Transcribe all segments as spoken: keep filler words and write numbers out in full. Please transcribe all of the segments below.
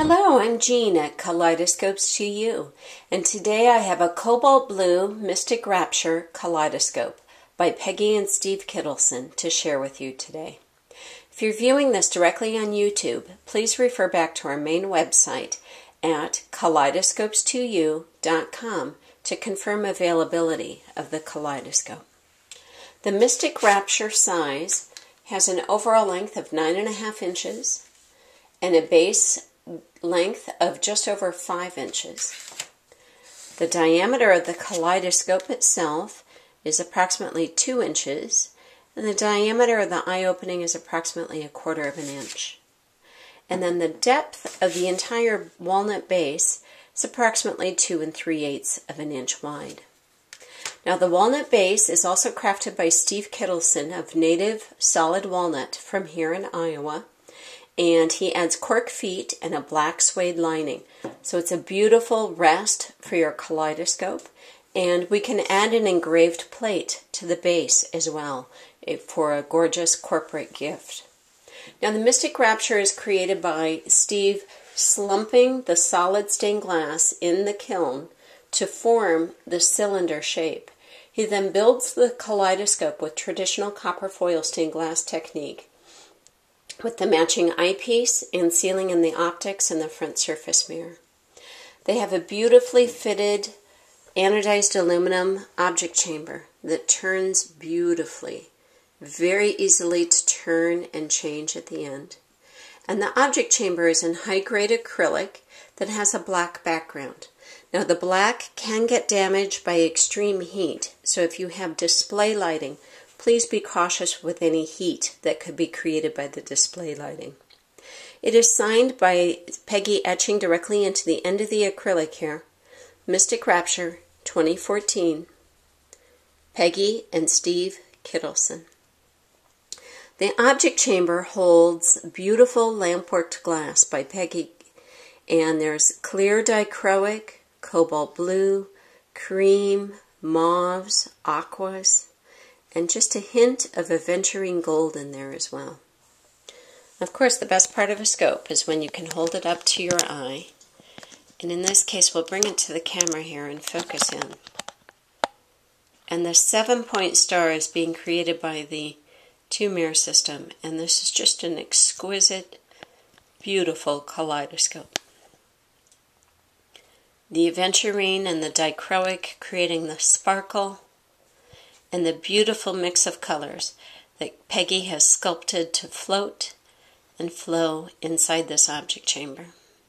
Hello, I'm Jean at Kaleidoscopes to You, and today I have a Cobalt Blue Mystic Rapture Kaleidoscope by Peggy and Steve Kittelson to share with you today. If you're viewing this directly on YouTube, please refer back to our main website at kaleidoscopes to you dot com to confirm availability of the kaleidoscope. The Mystic Rapture size has an overall length of nine and a half inches and a base length of just over five inches. The diameter of the kaleidoscope itself is approximately two inches, and the diameter of the eye opening is approximately a quarter of an inch. And then the depth of the entire walnut base is approximately two and three-eighths of an inch wide. Now the walnut base is also crafted by Steve Kittelson of Native Solid Walnut from here in Iowa. And he adds cork feet and a black suede lining. So it's a beautiful rest for your kaleidoscope. And we can add an engraved plate to the base as well for a gorgeous corporate gift. Now the Mystic Rapture is created by Steve slumping the solid stained glass in the kiln to form the cylinder shape. He then builds the kaleidoscope with traditional copper foil stained glass technique, with the matching eyepiece and sealing in the optics and the front surface mirror. They have a beautifully fitted anodized aluminum object chamber that turns beautifully, very easily to turn and change at the end. And the object chamber is in high-grade acrylic that has a black background. Now the black can get damaged by extreme heat, so if you have display lighting, please be cautious with any heat that could be created by the display lighting. It is signed by Peggy etching directly into the end of the acrylic here. Mystic Rapture twenty fourteen. Peggy and Steve Kittelson. The object chamber holds beautiful lamp-worked glass by Peggy, and there's clear dichroic, cobalt blue, cream, mauves, aquas, and just a hint of aventurine gold in there as well. Of course, the best part of a scope is when you can hold it up to your eye. And in this case, we'll bring it to the camera here and focus in. And the seven-point star is being created by the two-mirror system. And this is just an exquisite, beautiful kaleidoscope. The aventurine and the dichroic creating the sparkle, and the beautiful mix of colors that Peggy has sculpted to float and flow inside this object chamber.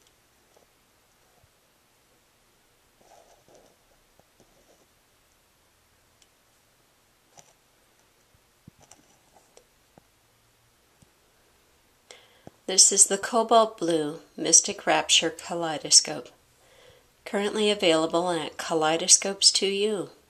This is the Cobalt Blue Mystic Rapture Kaleidoscope, currently available at Kaleidoscopes to You.